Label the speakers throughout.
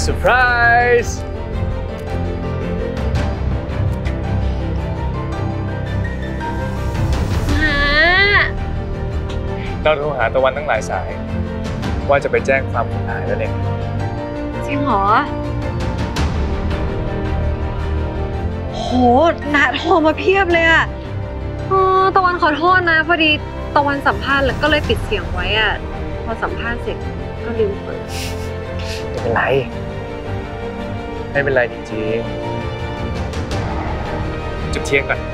Speaker 1: ซอร์ไพรส์เราโทรหาตะวันตั้งหลายสายว่าจะไปแจ้งความคนหายแล้วเนี่ย
Speaker 2: จริงเหรอโหณโทรมาเพียบเลยอะตะวันขอโทษนะพอดีตะวันสัมภาษณ์แล้วก็เลยปิดเสียงไว้อะพอสัมภาษณ์เสร็จก็ลืมเปิด
Speaker 1: ไม่เป็นไรไม่เป็นไรจริงๆจุดเที่ยงก่อน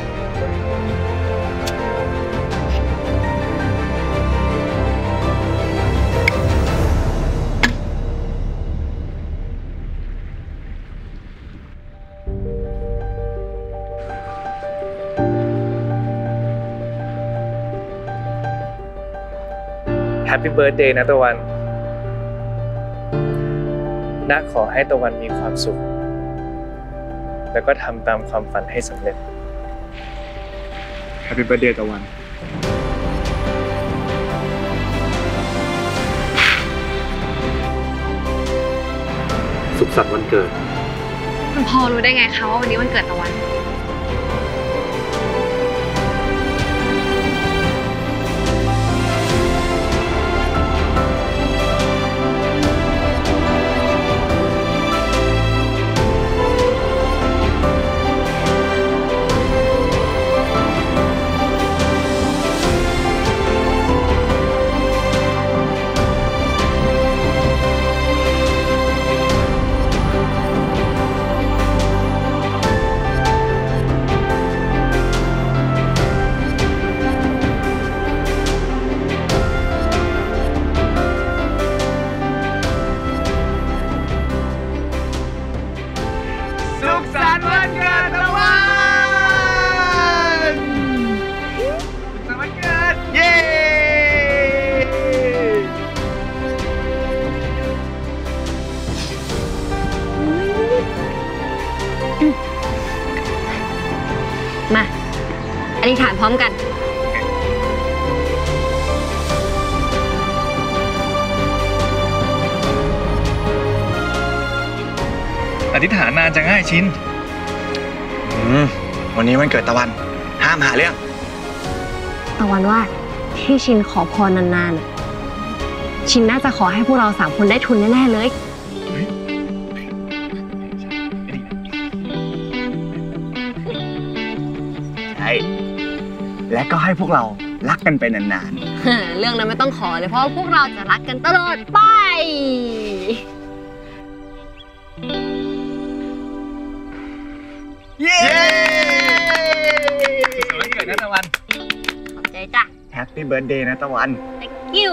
Speaker 1: แฮปปี้เบิร์ธเดย์นะตะวันน้าขอให้ตะวันมีความสุขแล้วก็ทำตามความฝันให้สำเร็จแฮปปี้เบิร์ธเดย์ตะวันสุขสันต์วันเกิด
Speaker 2: คุณพ่อรู้ได้ไงคะว่าวันนี้วันเกิดตะวันมาอธิษฐานพร้อมกัน
Speaker 1: อธิษฐานนานจะง่ายชิน
Speaker 3: วันนี้วันเกิดตะวันห้ามหาเรื่อง
Speaker 2: ตะวันว่าที่ชินขอพรนานๆชินน่าจะขอให้พวกเรา3 คนได้ทุนแน่ๆเลย
Speaker 3: ใช่และก็ให้พวกเรารักกันไปนาน
Speaker 2: ๆเรื่องนั้นไม่ต้องขอเลยเพราะพวกเราจะรักกันตลอดไป
Speaker 1: เย้สุขสันต์วันเกิดนะตะวัน
Speaker 2: ขอบใจจ้ะ
Speaker 3: Happy Birthday นะตะวัน
Speaker 2: Thank you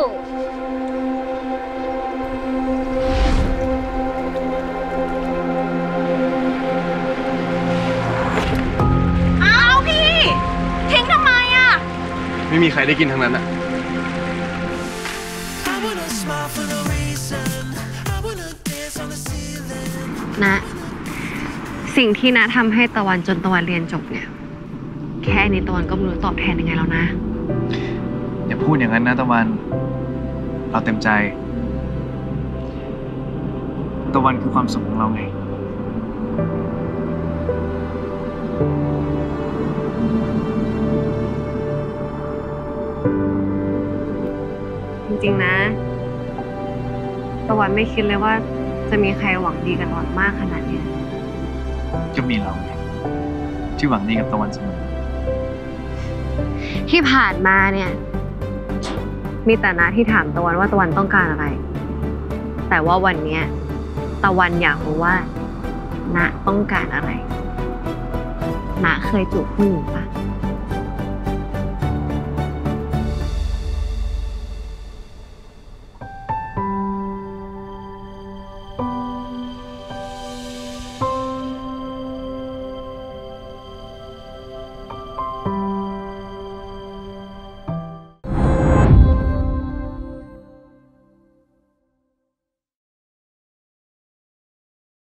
Speaker 2: อ้าวพี่ทิ้งทำไมอ่ะ
Speaker 1: ไม่มีใครได้กินทั้งนั้นอ่ะ
Speaker 2: นะสิ่งที่น้าทำให้ตะวันจนตะวันเรียนจบเนี่ยแค่นี้ตะวันก็ไม่รู้ตอบแทนยังไงแล้วนะ
Speaker 1: อย่าพูดอย่างนั้นนะตะวันเราเต็มใจตะวันคือความสุขของเราไง
Speaker 2: จริงๆนะตะวันไม่คิดเลยว่าจะมีใครหวังดีกับตะวันมากขนาดนี้
Speaker 1: ก็มีเราที่หวังดีกับตะวันเสมอ
Speaker 2: ที่ผ่านมาเนี่ยมีแต่นะที่ถามตะวันว่าตะวันต้องการอะไรแต่ว่าวันนี้ตะวันอยากรู้ว่าณต้องการอะไรณเคยจูบผู้หญิงปะ